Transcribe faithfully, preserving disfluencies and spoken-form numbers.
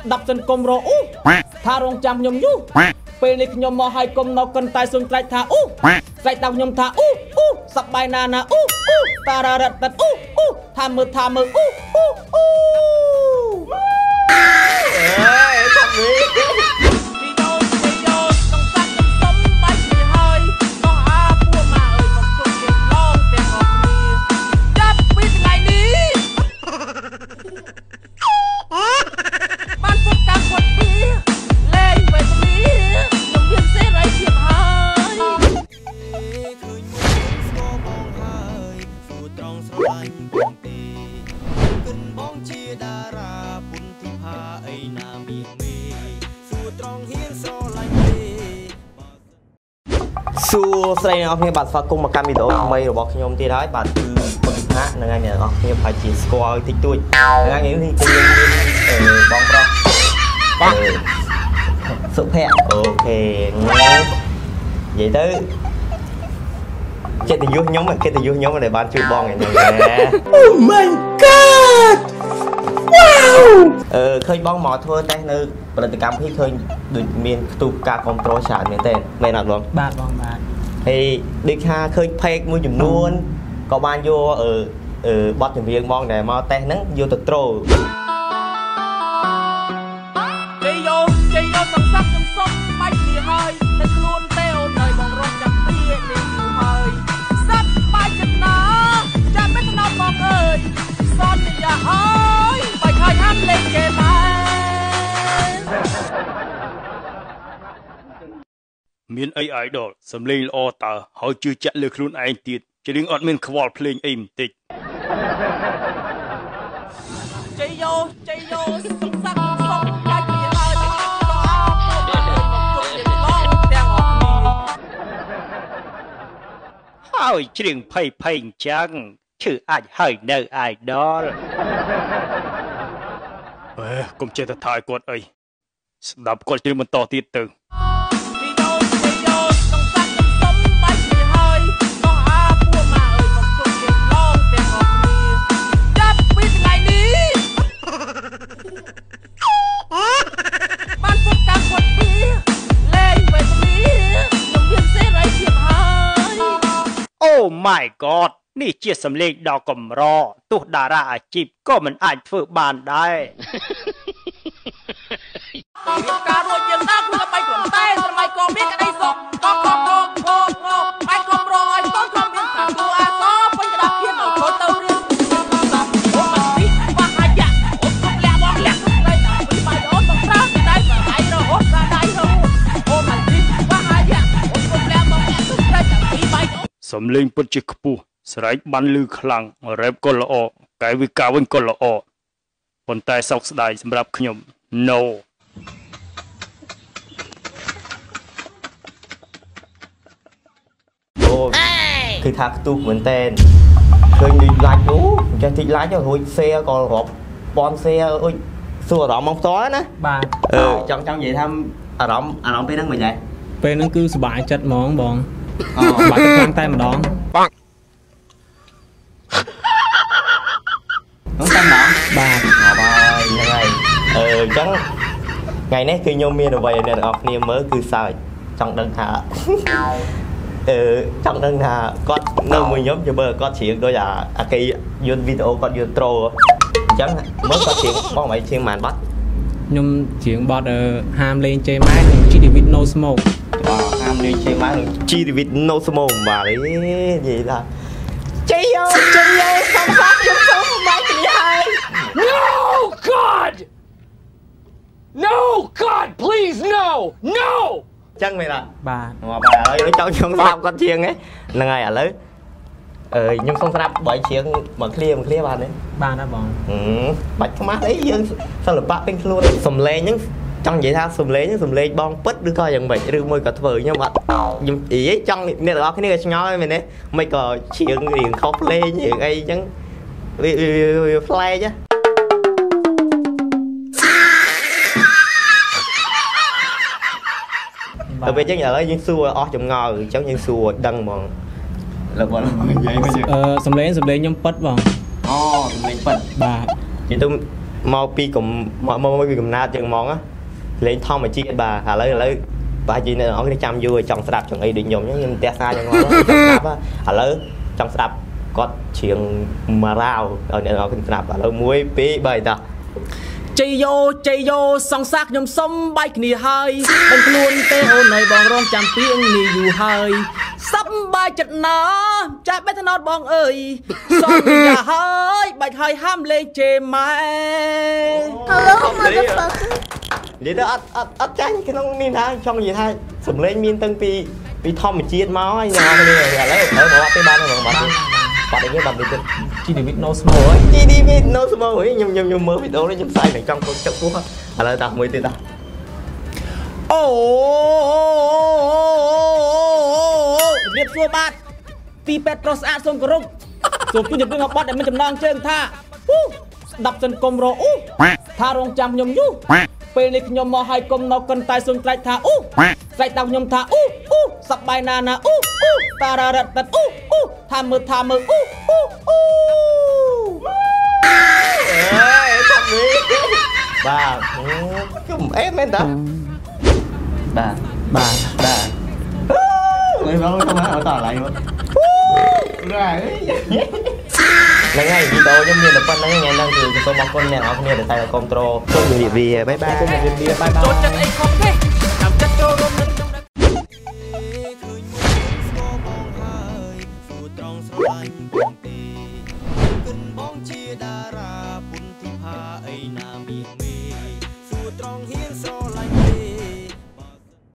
đập chân công rô ú tha rong chăm nhom nhúពេលនេះខ្ញុំមកឲ្យគុំនៅកិនតែសួងត្រែកថាអូត្រែកតាមខ្ញុំថាអូអូសប្បាយណាស់ណាអូអូតារ៉ារ៉ាត់អូអូថាមើលថាមើលអូអូអូអើយថាមើលសួស្តីអ្នកនរគ្នាបាទស្វាគមន៍មកកាន់វីដេអូថ្មីរបស់ខ្ញុំទៀតហើយបាទគឺពុទ្ធិហានឹងថ្ងៃអ្នកនរគ្នាប្រហែលជាស្គាល់តិចតួចថ្ងៃនេះខ្ញុំមានបងប្រុសបាទសុភ័ក្រអូខេនិយាយទៅចិត្តយុះខ្ញុំកិត្តិយសខ្ញុំដែលបានជួយបងថ្ងៃនេះ Oh my god Wow អឺឃើញបងមកធ្វើតេស្តនៅផលិតកម្មនេះឃើញដូចមានខ្ទុះការគ្រប់គ្រងច្រើនមែនទេមែនអត់បងបាទបងបាទហើយដូចថាឃើញផេកមួយចំនួនក៏បានយកអឺអឺបទចម្រៀងបងដែលមកតេស្តហ្នឹងយកទៅត្រូលជ័យយោជ័យយោសំសាប់ខ្ញុំសុំបាច់នេះហើយតែខ្លួនទេអូនហើយបងរត់ចាំពីនេះយូរហើយសាប់បាច់ចំណាចាំមិនទៅដល់បងអើយសន្យាអើយបាច់ហើយហាំលេងគេមកមានអីអាយដលសំលេងល្អតើហើយជឿជាក់លើខ្លួនឯងទៀតច្រៀងអត់មានខ្វល់ភ្លេងអីបន្តិចជ័យយោជ័យយោសុខសាក់សុខបាច់នេះហើយទៅអោមកជុំលេងឡងទាំងអស់គ្នាហើយច្រៀងភ័យភ័យអញ្ចឹងឈឺអាចហើយនៅអាយដលអេកុំចេះតែថាឲ្យគាត់អីស្ដាប់គាត់ច្រៀងបន្តទៀតទៅOh my god នេះជាសម្លេងដ៏កម្រទោះតារាអាជីពក៏មិនអាចធ្វើបានដែរការរួចយើងណាគឺបាយគ្រាន់តែសម័យក៏មានក្តីសុខកកកកកកបាយគ្រប់រងឲ្យកូនខ្ញុំមានថាគូអាសពេញក្តារខៀនឲ្យចូលទៅរៀនអូមកទីបាក់អាយ៉ាអូទុកលាក់បងលាក់ទុកដៃតែពីបាយអូនต้องប្រើដៃដៃរហូតដល់ដៃរហូតអូមកទីបាក់អាយ៉ាអូទុកលាក់បងលាក់ទុកដៃតែពីបាយអូនសំលេងពិតជាខ្ពស់ស្រែកបានលឺខ្លាំងរ៉េបក៏ល្អកាយវិការវិញក៏ល្អប៉ុន្តែសោកស្ដាយសម្រាប់ខ្ញុំ No អូគឺថាខ្ទុះមែនតើឃើញដូចឡាច់អូចេះតិចឡាច់រួច share ក៏រាប់ពាន់ share អុយសួរអារម្មណ៍មកផ្ទាល់ណាបាទអឺចង់ចង់និយាយថាអារម្មណ៍អារម្មណ៍ពេលហ្នឹងមិនដែរពេលហ្នឹងគឺសុបាយចិត្តហ្មងបងអូបាច់ខ្លាំងតែម្ដងបងហ្នឹងតែម្ដងបាទហើយហ្នឹងហើយអឺអញ្ចឹងថ្ងៃនេះគឺខ្ញុំមានអ្វីអ្នកទាំងអស់គ្នាមើលគឺសើចចង់ដឹងថាអឺចង់ដឹងថាគាត់នៅមួយខ្ញុំជិះមើលគាត់ច្រៀងដូចអាអាគេយន្តវីដេអូគាត់យន្តត្រូអញ្ចឹងមើលគាត់ច្រៀងបងមិនច្រៀងប៉ុន្មានបាត់ខ្ញុំច្រៀងបទហាមលេងជេម៉ែនិង ជី David No Smoke បាទហាមលេងជេម៉ែនិង ជី David No Smoke បាទនិយាយថាជ័យយោជ័យយោសំសាប់ខ្ញុំសូមបាច់នេះហើយ No God No God please no no ចឹងមែនអត់បាទបាទហើយចង់ខ្ញុំស្ដាប់គាត់ច្រៀងហ្នឹងហើយឥឡូវអឺខ្ញុំសូមស្ដាប់បើច្រៀងមកឃ្លៀមកឃ្លៀបានទេបានណាបងបាច់ខ្មាស់អីយើងសិល្បៈពេញខ្លួនសំឡេងហ្នឹងចង់និយាយថាសំឡេងហ្នឹងសំឡេងបងពិតឬក៏យ៉ាងម៉េចឬមួយក៏ធ្វើខ្ញុំអត់ខ្ញុំអីចង់អ្នកទាំងអស់គ្នាឆ្ងល់មែនទេមិនក៏ច្រៀងរៀងខុសភ្លេងរៀងអីអញ្ចឹងវាប្លែកហ៎ទៅពេលអញ្ចឹងឥឡូវយើងសួរអស់ចម្ងល់អញ្ចឹងយើងសួរដឹងហ្មងលើបងនិយាយមកអឺសំឡេងសំឡេងខ្ញុំពិតបងអូសំឡេងពិតបាទនិយាយទៅ mau pi cùng mau mau pi cùng na chừng món á lên thong mà chia bà hà lấy lấy bà chị này nó cái chăm vui trong sạp trong ấy định dùng nhưng té xa cho ngon á hà lấy trong sạp có chuyện mà rau ở đây nó cái sạp hà lấy muối pi bày ta chạy vô chạy vô song xác nhom sông bay kì hơi bên luôn tê ô này bong rong chạm tiếng nì dù hơi sắp bay chật nó chạy bé thân bong ơi song nhà hơi bạch hơi ham lên chê mai hello motherfucker vậy đó ắt ắt ắt tránh cái nó nên ha trong gì thay sủng lên miên tân pi pi thom mà chiết máu ấy nhau cái này là lấy ở bỏ cái ban nó bằng bật bật để cái bật đi chỉ để biết no small ấy chỉ đi biết no small ấy nhung nhung nhung mơ bị đổ nó nhung sai này trong con chọc cua à là tao mới tên tao ô điệp xua bát ti petros a sông cờ rồi tôi nhập đi ngọc bát để mình chấm nang chơi tha đập chân công rồi tha rong chăm nhung nhúពេលនេះខ្ញុំមកឲ្យគុំនៅកន្តែសួងត្រាច់ថាអូត្រាច់តាខ្ញុំថាអូអូសប្បាយណាស់ណាអូអូតារ៉ារ៉ាត់អូអូថាមើលថាមើលអូអូអូអេថាវិញបាទគុំអេមែនតាបាទបាទបាទមិនមកទៅមកអត់តឡើយមកហ្នឹងហើយវីដេអូខ្ញុំមានតែប៉ុណ្្នឹងថ្ងៃហ្នឹងគឺសូមអរគុណអ្នកនរគ្នាដែលតែគ្រប់ត្រូលសូមជម្រាបលាបាយបាយជម្រាបលាបាយបាយចូលចិត្តអីខុស